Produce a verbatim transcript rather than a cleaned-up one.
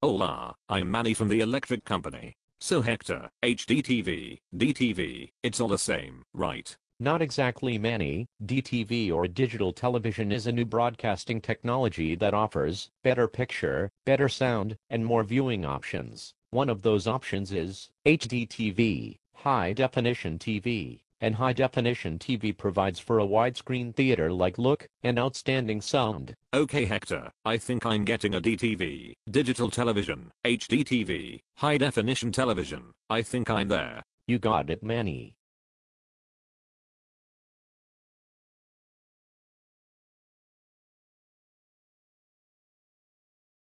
Hola, I'm Manny from the electric company. So Hector, H D T V, D T V, it's all the same, right? Not exactly, Manny. D T V or digital television is a new broadcasting technology that offers better picture, better sound, and more viewing options. One of those options is H D T V, High Definition T V. And High Definition T V provides for a widescreen theater-like look and outstanding sound. Okay Hector, I think I'm getting a D T V, digital television, H D T V, high definition television. I think I'm there. You got it, Manny.